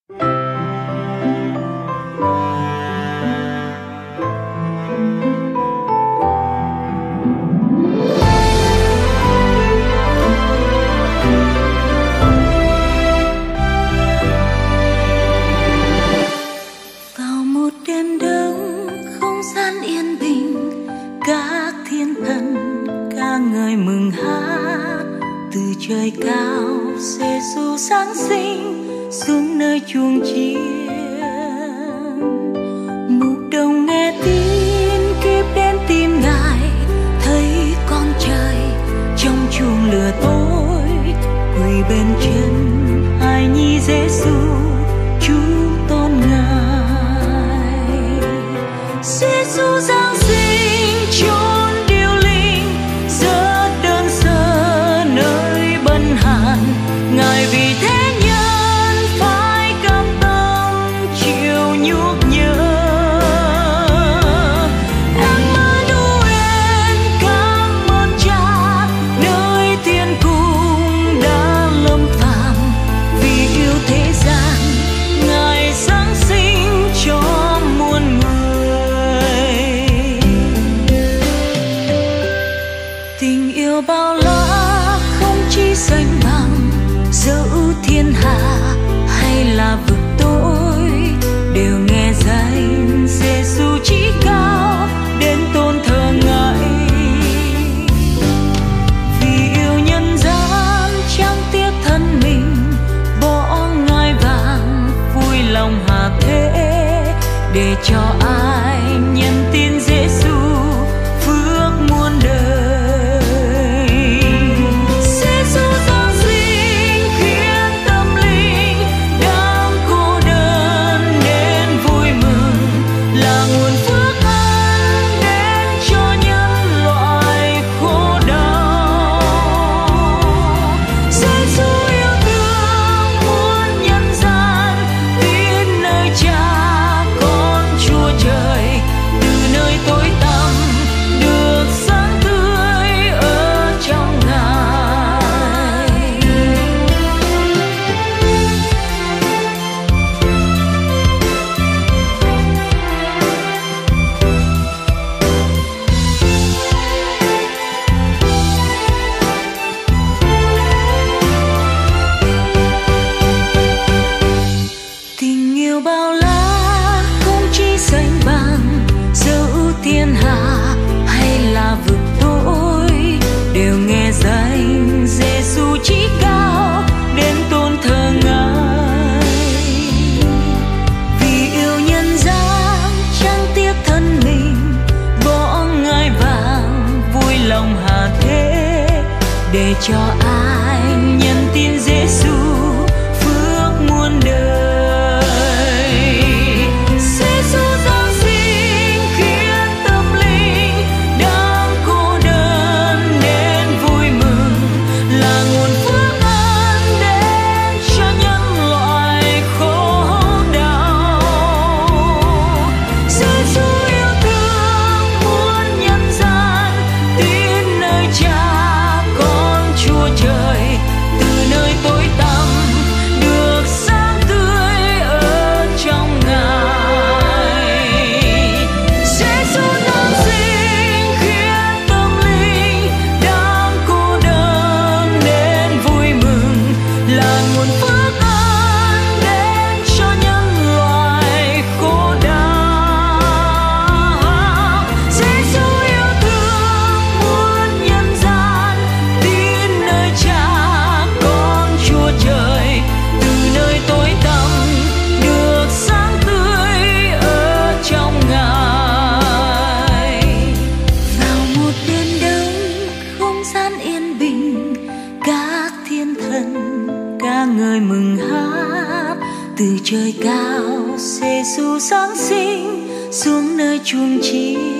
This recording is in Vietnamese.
Trời cao Giê-xu sáng sinh xuống nơi chuồng chiên. Mục đồng nghe tin kíp đến tìm Ngài, thấy con trai trong chuồng lửa tối quỳ bên chân hài nhi Giê-xu chúng tôn Ngài. Giê-xu giáng sinh chốn điêu linh rất đơn sơ nơi bần hàn, Ngài vì thế nhân phải cam tâm chịu nhục nhớ. Emmanuel cảm ơn Cha nơi thiên cung đã lâm phàm, vì yêu thế gian Ngài giáng sinh cho muôn người. Tình yêu bao la không chỉ sánh bằng dẫu thiên hạ hay là vực tối, đều nghe danh Giê-xu chí cao đến tôn thờ Ngài. Vì yêu nhân gian chẳng tiếc thân mình, bỏ ngai vàng vui lòng hạ thế, để cho ai nhân tin Giê-xu phước muôn đời. Để cho ai nhân tin Giê-xu phước muôn đời. Giê-xu giáng sinh khiến tâm linh đang cô đơn đến vui mừng, là nguồn phước ân đến cho nhân loại khổ đau. Giê-xu yêu thương muôn nhân gian, tin nơi Cha Chúa trời, từ nơi tối tăm được sáng tươi ở trong Ngài. Giê-xu giáng sinh khiến tâm linh đang cô đơn đến vui mừng, là nguồn phước ân đến cho nhân loại khổ đau. Giê-xu yêu thương muôn nhân gian, tin nơi Cha con Chúa trời, từ nơi tối tăm được sáng tươi ở trong Ngài. Vào một đêm đông không gian yên bình, các thiên thần ca ngợi mừng hát. Từ trời cao Giê-xu giáng sinh xuống nơi chuồng chiên.